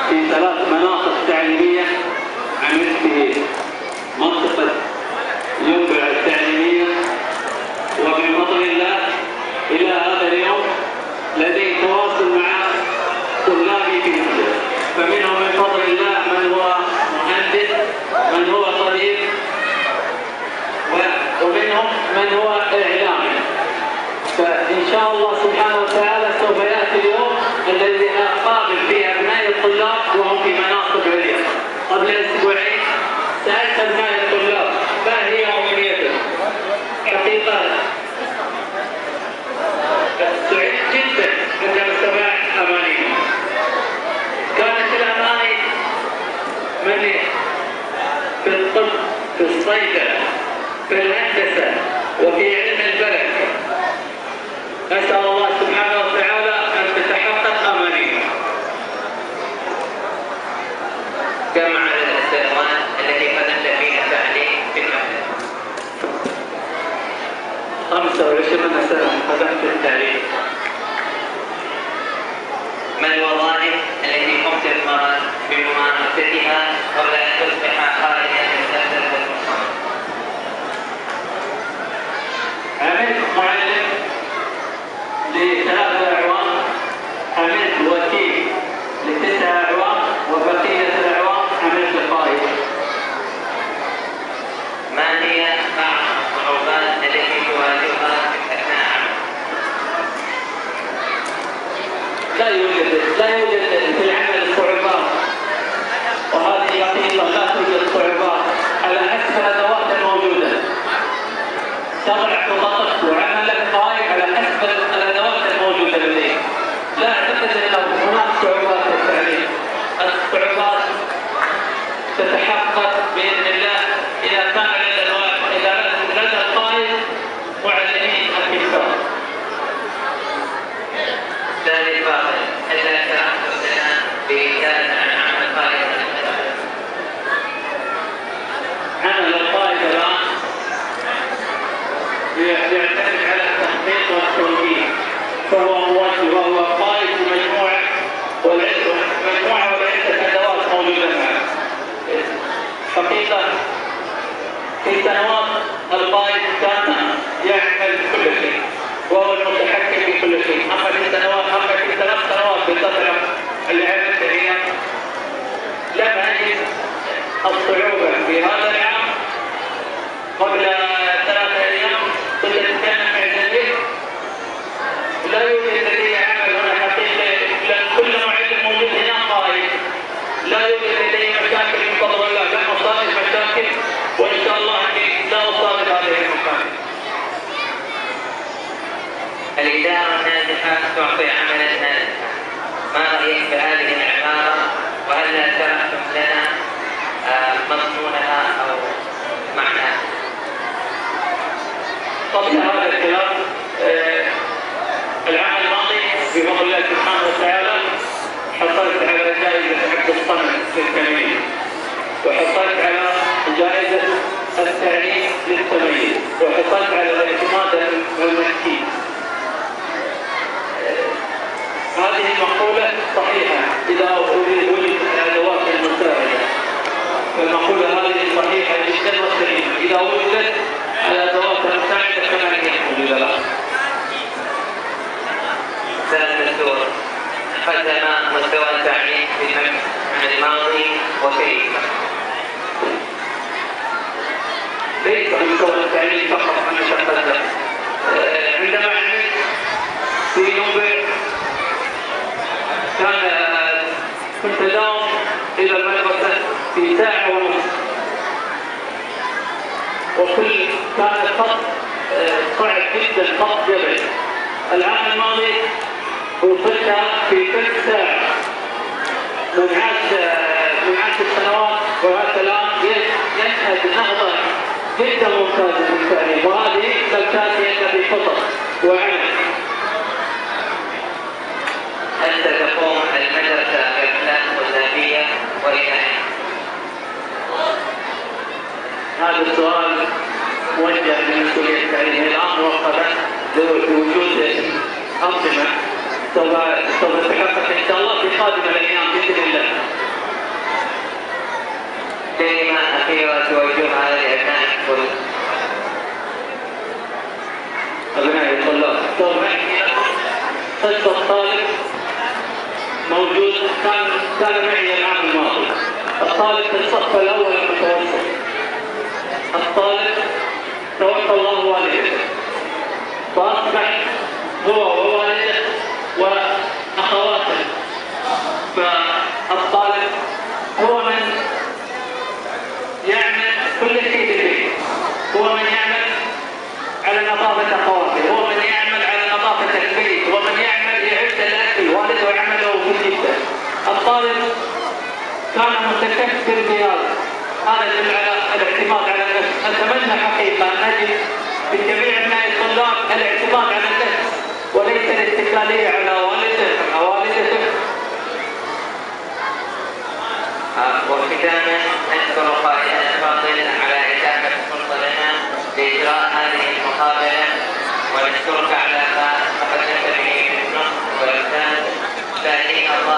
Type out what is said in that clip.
في 3 مناطق تعليمية. عملت في منطقة ينبع التعليمية، وبفضل الله إلى هذا اليوم لدي تواصل مع طلابي في ينبع، فمنهم من فضل الله من هو مهندس، من هو طبيب، ومنهم من هو إعلامي. فإن شاء الله سبحانه وتعالى سوف يأتي اليوم الذي أقابل فيه أبناء الطلاب وهم في مناصب عليا. قبل أسبوعين سألت أبناء الطلاب ما هي أمنيتهم؟ حقيقة سعدت جدا عندما سمعت أمانيهم. كانت الأماني من في الطب، في الصيدلة، في الهندسة، وفي علم الفلك. أسأل الله سبحانه وتعالى أن تتحقق أمانيهم. كم عدد السنوات التي قدمت فيها التعليم في المملكة؟ 25 سنة قدمت التعليم. ما الوظائف التي قمت بممارستها قبل أن تصبح خارجا من سلسلة المصنع؟ عملت معلم ل3 أعوام، عملت وكيل ل9 أعوام، وبقية الأعوام عملت قائد. ما هي بعض الصعوبات التي تواجهها أثناء عملك؟ لا يوجد في العمل صعوبات، وهذه حقيقة لا توجد صعوبات على حسب الأدوات الموجودة. تضع خططك وعملك قائم على حسب الأدوات الموجودة لديك. لا أعتقد أن هناك صعوبات في التعليم. الصعوبات تتحقق بإذن الله إذا كان لدى القائد معلمين أكفاء. ثالث فاضل، هل شرحت لنا بإجازة عن عمل القائد؟ عمل القائد الآن يعتمد على التخطيط والتوجيه، فهو موجه وهو قائد مجموعة وعدة أدوات موجودة معه. حقيقة في سنوات القائد كان يعمل كل شيء وهو المتحكم في كل شيء. أما في 3 سنوات بالفترة اللي عملت فيها لم أجد الصعوبة في هذا العام. قبل 3 أيام كنت أتكلم مع زميلي، لا يوجد لدي عمل هنا حقيقي، لأن كل معلم موجود هنا قائد. لا يوجد لدي مشاكل بفضل الله، لن أصادف مشاكل، وإن شاء الله أني لا أصادف هذه المشاكل. الإدارة الناجحة تعطي عملا ناجحا. ما رأيك بهذه العبارة؟ وهل شرحتم لنا مضمونها أو معناها؟ قبل هذا الكلام العام الماضي بفضل الله سبحانه وتعالى حصلت على جائزة عبد الصمد للتمييز، وحصلت على جائزة التعليم للتمييز، وحصلت على الاعتماد الملكي. هذه المقولة صحيحة إذا وجدت الأدوات المساعدة، فالمقولة هذه صحيحة جدا وسليمة إذا وجدت الأدوات المساعدة كما هي موجودة الآن. أستاذ دكتور، ختم مستوى التعليم في المملكة الماضي وكيف؟ ليس مستوى التعليم فقط أنا شغلت. عندما عملت في ينبع كنت أداوم إلى المدرسة في 1.5 ساعة، كان الخط صعب جدا، خط جبل. العام الماضي وصلتها في 3 ساعة. من 10 سنوات وهذا الآن يشهد نهضة جدا ممتازة في التعليم، وهذه تأتي بخطط وعمل. هل ستقوم المدرسة برحلات طلابية وإلى أين؟ هذا السؤال موجه لمسؤولية التعليم الآن وقفا لوجود أنظمة سوف تتحقق إن شاء الله في قادم الأيام بإذن الله. أبنائي الطلاب، قصة الطالب موجود كان معي العام الماضي. الطالب في الصف الأول المتوسط. الطالب توفى الله والده، فأصبح هو ووالده وأخواته. فالطالب هو من يعمل كل شيء في البيت، هو من يعمل على نظافة أخواته، هو من يعمل على نظافة البيت، هو من يعمل يعد الأكل، والده يعمله في جدا. الطالب كان متكفل بهذا، هذا يدل على الاعتماد على النفس. أتمنى حقيقة أن نجد في جميع أبناء الطلاب الاعتماد على النفس وليس الاتكالية على والده أو والدته. وختاما نشكر قائدنا الفاضل على إتاحة الفرصة لنا لإجراء هذه المقابلة، ونشكرك على ما تقدمت به من النصح والإرشاد. سائلين الله